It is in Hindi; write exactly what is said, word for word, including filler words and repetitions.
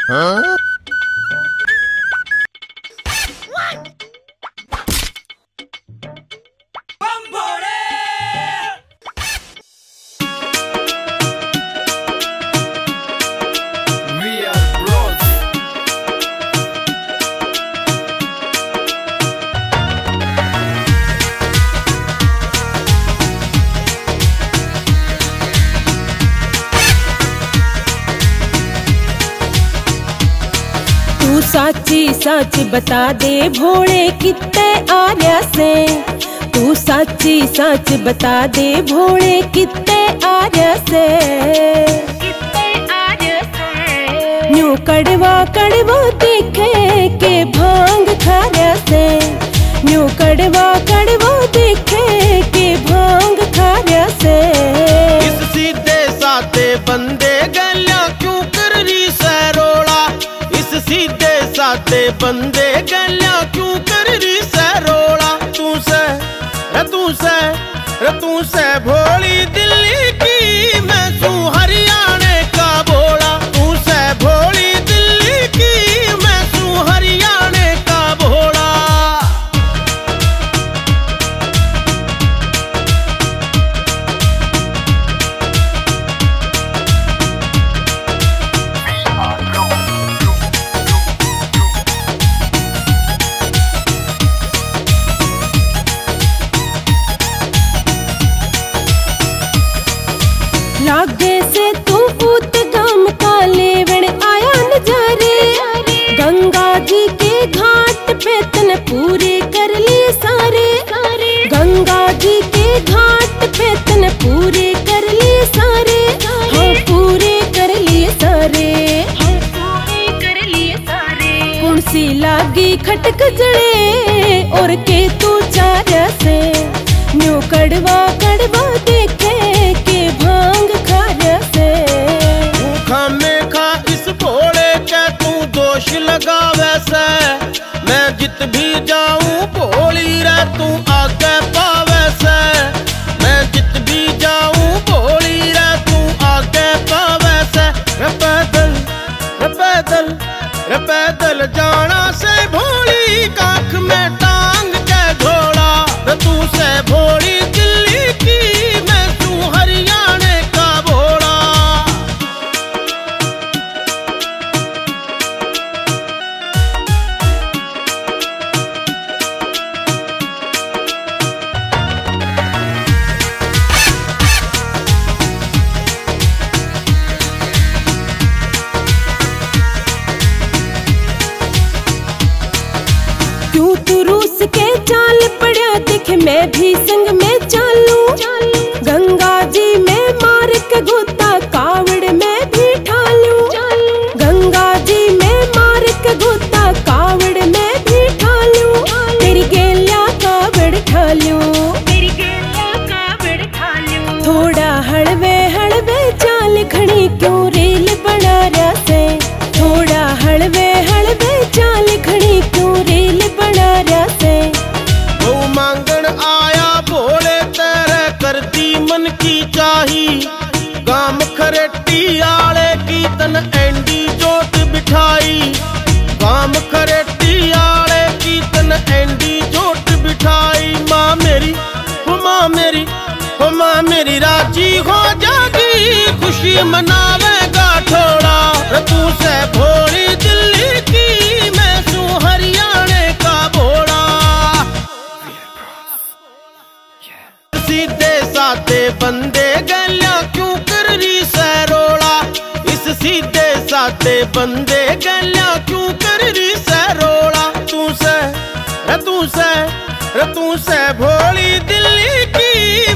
हाँ? तू साची सच बता दे भोले कितने आर्या से। तू साची सच बता दे भोले कितने आर्या से। न्यू कड़वा कड़वा देखे के भांग खार्या से। न्यू कड़वा कड़वा देखे के भांग खार्या से। इस सीधे साथे बंदे गलियां क्यों कर रही सरोड़ा। इस सीधे साथे बंदे गलियां क्यों कर रही सरोड़ा। तू से रे तू से रे तू से भोली दिल्ली की मैं तू हरियाणे का भोला। तू से भोली दिल्ली की मैं तू हरियाणे का भोला। लागे से तू पूत गम काले वण आया नजारे। गंगा जी के घाट पे तन पूरे कर लिए सारे। गंगा जी के घाट पे तन पूरे कर लिए सारे। हाँ पूरे कर लिए सारे। कौन सी लागी खटक जड़े और के तू चारा से। न्यू कड़वा कड़वा देखे के भांग खार्या से। भूखा में खा इस भोले के तू दोष लगा वैसे। मैं जित भी जाऊं भोली रे तू आगे पावे से। मैं जित भी जाऊं भोली रे तू आगे पावे से। रे पैदल रे पैदल रे पैदल जाना से भोली काख में टांग के झोला। रे तू से भोली दिल्ली की मैं तू हरियाणे का भोला। क्यों तू रूस के चाल पड़ा देखे मैं भी संग में चालू। गंगा जी में मार के गोता कावड़ में भी ठालू। गंगा जी में मार के गोता कावड़ में भी ठालू। तेरी गेलिया कावड़ ठालू। थोड़ा हड़वे हड़वे चाल घड़ी क्यों रेल बना रहा से। थोड़ा हड़वे हड़वे चाल घड़ी क्यों रेल बना रहा से। वो मांगण आया भोले तेरे करती मन की चाही। गाम खरेटी आले की तन एंडी जोत बिठाई। गाम खरेटी आले की तन एंडी जोत बिठाई। माँ मेरी हो माँ मेरी हो माँ मेरी राजी हो जागी खुशी मनावेगा थोड़ा। तू से भोली दिल्ली की मैं तू हरियाणे का भोला। सीधे साथे बंदे गलियां क्यों कर रही सरोड़ा। इस सीधे साथे बंदे गलियां क्यों कर रही सरोड़ा। तू से रे तू से रे तू से भोली दिल्ली की